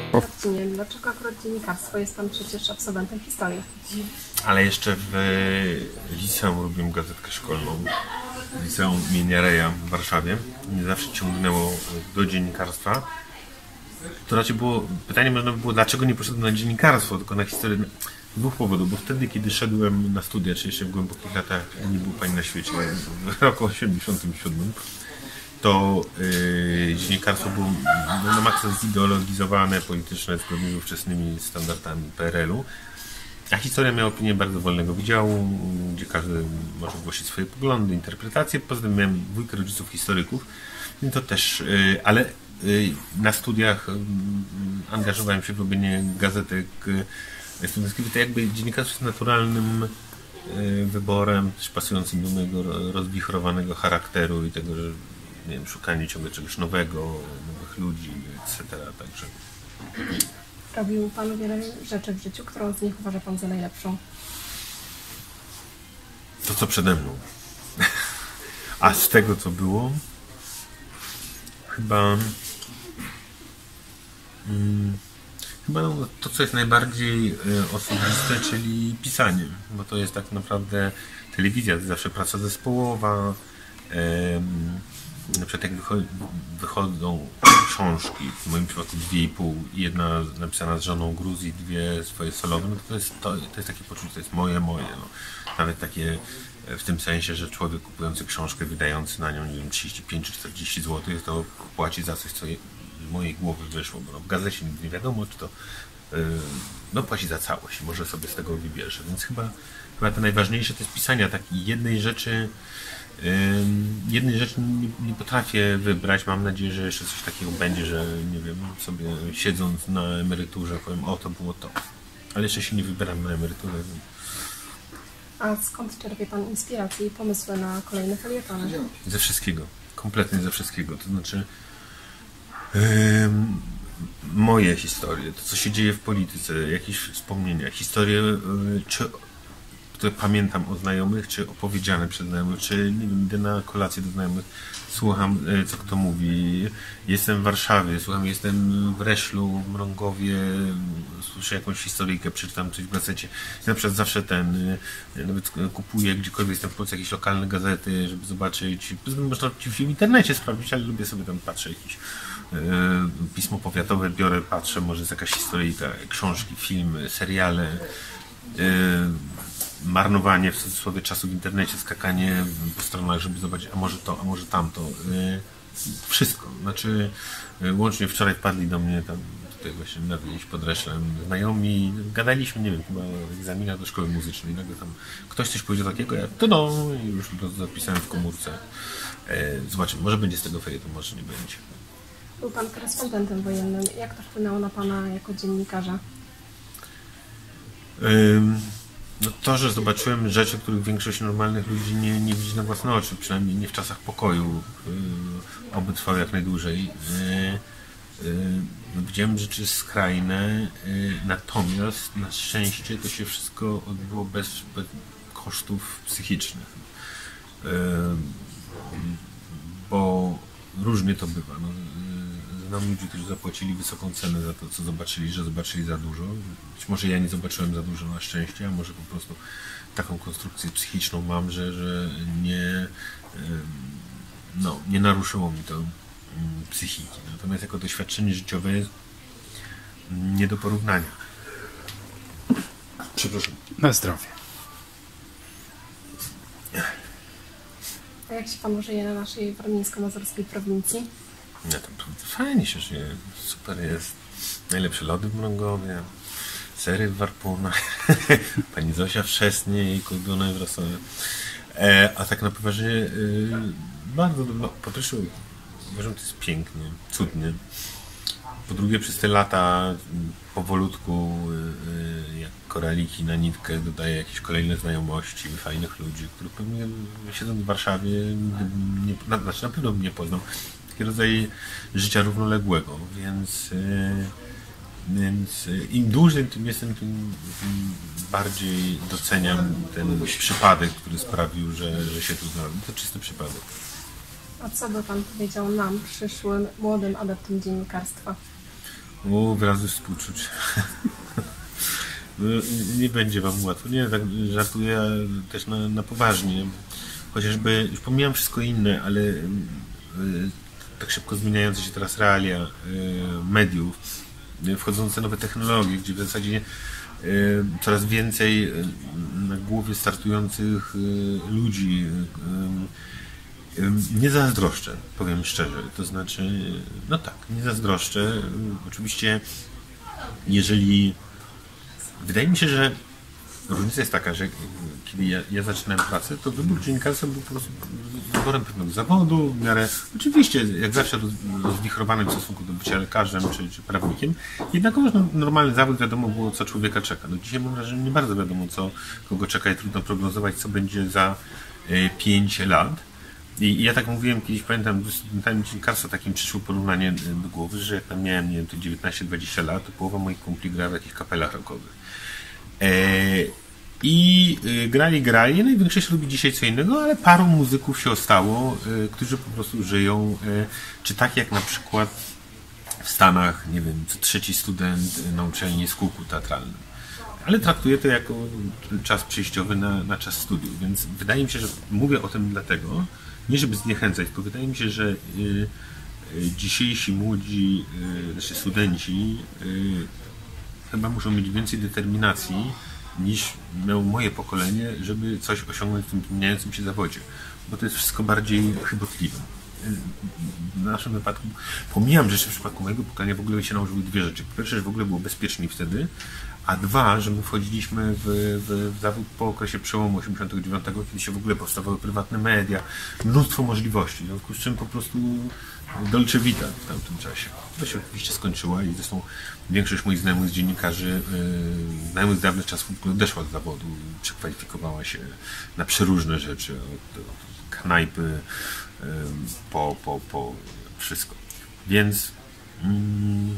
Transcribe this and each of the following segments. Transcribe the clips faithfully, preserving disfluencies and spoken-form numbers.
Marcinie, dlaczego akurat dziennikarstwo? Jest pan przecież absolwentem historii. Ale jeszcze w liceum robiłem gazetkę szkolną. W liceum imienia Reja w Warszawie. Mnie zawsze ciągnęło do dziennikarstwa. To raczej było, pytanie można by było, dlaczego nie poszedłem na dziennikarstwo, tylko na historię. Z dwóch powodów, bo wtedy, kiedy szedłem na studia, czy jeszcze w głębokich latach, nie było pani na świecie, w roku osiemdziesiątym siódmym, to yy, dziennikarstwo było no, na maksa zideologizowane, polityczne, zgodnie z ówczesnymi standardami P R L u, a historia miała opinię bardzo wolnego wydziału, gdzie każdy może głosić swoje poglądy, interpretacje. Poza tym miałem dwójkę rodziców historyków, więc to też, yy, ale yy, na studiach yy, angażowałem się w robienie gazetek yy, studenckich. To jakby dziennikarstwo jest naturalnym yy, wyborem, też pasującym do mojego rozwichrowanego charakteru i tego, że nie wiem, szukanie ciągle czegoś nowego, nowych ludzi, et cetera. Także. Robił pan wiele rzeczy w życiu, którą z nich uważa pan za najlepszą? To, co przede mną. A z tego, co było, chyba hmm, chyba no, to, co jest najbardziej y, osobiste, czyli pisanie, bo to jest tak naprawdę telewizja, to zawsze praca zespołowa. Y, Na przykład jak wycho wychodzą książki, w moim przypadku dwie i pół, jedna napisana z żoną Gruzji, dwie swoje solowe, no to jest, to, to jest takie poczucie, to jest moje, moje. No. Nawet takie w tym sensie, że człowiek kupujący książkę, wydający na nią, nie wiem, trzydzieści pięć czy czterdzieści złotych, to płaci za coś, co je, z mojej głowy wyszło, bo no, w gazecie nigdy nie wiadomo, czy to yy, no płaci za całość, może sobie z tego wybierze, więc chyba, chyba to najważniejsze to jest pisanie takiej jednej rzeczy. Jednej rzeczy nie, nie potrafię wybrać. Mam nadzieję, że jeszcze coś takiego będzie, że nie wiem, sobie siedząc na emeryturze powiem, o to było to. Ale jeszcze się nie wybieram na emeryturę. A skąd czerpie pan inspiracje i pomysły na kolejne felietony? Ze wszystkiego. Kompletnie ze wszystkiego. To znaczy yy, moje historie, to co się dzieje w polityce, jakieś wspomnienia, historie yy, czy które pamiętam o znajomych, czy opowiedziane przez znajomych, czy nie wiem, idę na kolację do znajomych, słucham, co kto mówi, jestem w Warszawie, słucham, jestem w Reszlu, w Mrągowie, słyszę jakąś historyjkę, przeczytam coś w gazecie. Ja na przykład zawsze ten, nawet kupuję gdziekolwiek jestem w Polsce jakieś lokalne gazety, żeby zobaczyć, można w internecie sprawdzić, ale lubię sobie tam patrzeć, jakieś pismo powiatowe biorę, patrzę, może jest jakaś historyjka, książki, filmy, seriale, marnowanie w cudzysłowie czasu w internecie, skakanie po stronach, żeby zobaczyć, a może to, a może tamto. Wszystko. Znaczy, łącznie wczoraj wpadli do mnie tam, tutaj właśnie na wieś pod Reszlem znajomi, gadaliśmy, nie wiem, chyba o egzaminach do szkoły muzycznej. Nagle tam ktoś coś powiedział takiego, ja to no, i już to zapisałem w komórce. Zobaczymy, może będzie z tego felieton, może nie będzie. Był pan korespondentem wojennym. Jak to wpłynęło na pana jako dziennikarza? Um, No to, że zobaczyłem rzeczy, których większość normalnych ludzi nie, nie widzi na własne oczy, przynajmniej nie w czasach pokoju, yy, oby trwał jak najdłużej. Yy, yy, widziałem rzeczy skrajne, yy, natomiast na szczęście to się wszystko odbyło bez, bez kosztów psychicznych. Yy, bo różnie to bywa. No, znam ludzi, którzy zapłacili wysoką cenę za to, co zobaczyli, że zobaczyli za dużo. Być może ja nie zobaczyłem za dużo na szczęście, a może po prostu taką konstrukcję psychiczną mam, że, że nie, no, nie naruszyło mi to psychiki. Natomiast jako doświadczenie życiowe jest nie do porównania. Przepraszam. Na zdrowie. A jak się panu żyje na naszej warmińsko-mazurskiej prowincji? Ja tam fajnie się żyje, super jest. Najlepsze lody w Mrągowie, sery w Warpunach, pani Zosia w Szesnie i kuldune w Rosowie. E, a tak na poważnie y, bardzo dobrze. Po pierwsze uważam, to jest pięknie, cudnie. Po drugie przez te lata powolutku y, y, jak koraliki na nitkę dodaję jakieś kolejne znajomości, fajnych ludzi, których pewnie siedząc w Warszawie nie, na, znaczy na pewno bym nie poznał. Rodzaj życia równoległego, więc, yy, więc yy, im dłużej tym jestem, tym, tym bardziej doceniam ten przypadek, który sprawił, że, że się tu znalazłem. To czysty przypadek. A co by pan powiedział nam, przyszłym, młodym adeptom dziennikarstwa? O, wyrazy współczuć. Nie będzie wam łatwo. Nie, tak żartuję też na, na poważnie. Chociażby, już pomijam wszystko inne, ale y, tak szybko zmieniające się teraz realia y, mediów, y, wchodzące nowe technologie, gdzie w zasadzie y, coraz więcej y, na głowie startujących y, ludzi y, y, nie zazdroszczę, powiem szczerze. To znaczy, no tak, nie zazdroszczę. Y, oczywiście, jeżeli wydaje mi się, że różnica jest taka, że kiedy ja, ja zaczynałem pracę, to wybór dziennikarstwa był po prostu wyborem pewnego zawodu, w miarę, oczywiście, jak zawsze roz, rozwichrowany w stosunku do bycia lekarzem czy, czy prawnikiem, jednakowoż no, normalny zawód, wiadomo było, co człowieka czeka. No, dzisiaj mam wrażenie, że nie bardzo wiadomo, co kogo czeka i trudno prognozować, co będzie za y, pięć lat. I, I ja tak mówiłem kiedyś, pamiętam, w studentami dziennikarstwa takim przyszło porównanie do głowy, że jak tam miałem, nie wiem, to dziewiętnaście dwadzieścia lat, to połowa moich kumpli gra w jakichś kapelach rockowych. I grali, grali, no i większość robi dzisiaj co innego, ale paru muzyków się ostało, którzy po prostu żyją, czy tak jak na przykład w Stanach, nie wiem, co trzeci student na uczelni z kółku teatralnym. Ale traktuję to jako czas przejściowy na, na czas studiów, więc wydaje mi się, że mówię o tym dlatego, nie żeby zniechęcać, tylko wydaje mi się, że y, y, dzisiejsi młodzi, y, znaczy studenci y, chyba muszą mieć więcej determinacji niż miało moje pokolenie, żeby coś osiągnąć w tym zmieniającym się zawodzie. Bo to jest wszystko bardziej chybotliwe. W naszym wypadku, pomijam, że jeszcze w przypadku mojego pokolenia w ogóle się nałożyły dwie rzeczy. Po pierwsze, że w ogóle było bezpieczniej wtedy, a dwa, że my wchodziliśmy w, w, w zawód po okresie przełomu osiemdziesiątego dziewiątego, kiedy się w ogóle powstawały prywatne media, mnóstwo możliwości, w związku z czym po prostu dolce vita w tamtym czasie. To się oczywiście skończyła i zresztą większość moich znajomych dziennikarzy, yy, znajomych z dawnych czasów w ogóle odeszła z zawodu, przekwalifikowała się na przeróżne rzeczy, od, od knajpy yy, po, po, po wszystko. Więc mm,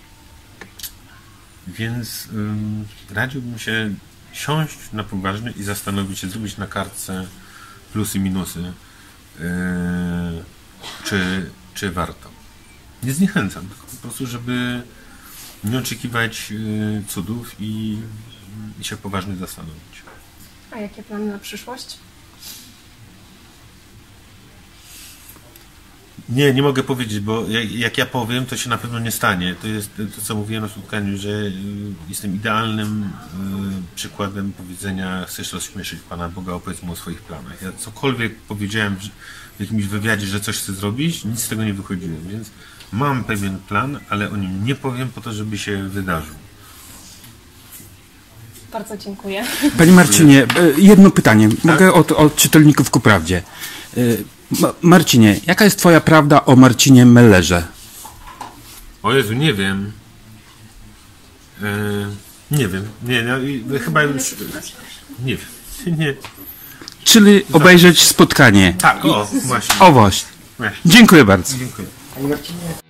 Więc ym, radziłbym się siąść na poważnie i zastanowić się, zrobić na kartce plusy i minusy, yy, czy, czy warto. Nie zniechęcam, tylko po prostu, żeby nie oczekiwać yy, cudów i, i się poważnie zastanowić. A jakie plany na przyszłość? Nie, nie mogę powiedzieć, bo jak, jak ja powiem, to się na pewno nie stanie. To jest to, co mówiłem na spotkaniu, że y, jestem idealnym y, przykładem powiedzenia: chcesz rozśmieszyć Pana Boga, opowiedz mu o swoich planach. Ja cokolwiek powiedziałem w, w jakimś wywiadzie, że coś chcę zrobić, nic z tego nie wychodziło, więc mam pewien plan, ale o nim nie powiem po to, żeby się wydarzył. Bardzo dziękuję. Panie Marcinie, jedno pytanie. Mogę od, od czytelników ku prawdzie. Marcinie, jaka jest twoja prawda o Marcinie Mellerze? O Jezu, nie wiem. Eee, nie wiem. Nie, nie, chyba już... Nie wiem. Nie. Czyli obejrzeć spotkanie. Tak, o, właśnie. O, właśnie. Właśnie. Dziękuję bardzo. Dziękuję. Panie Marcinie,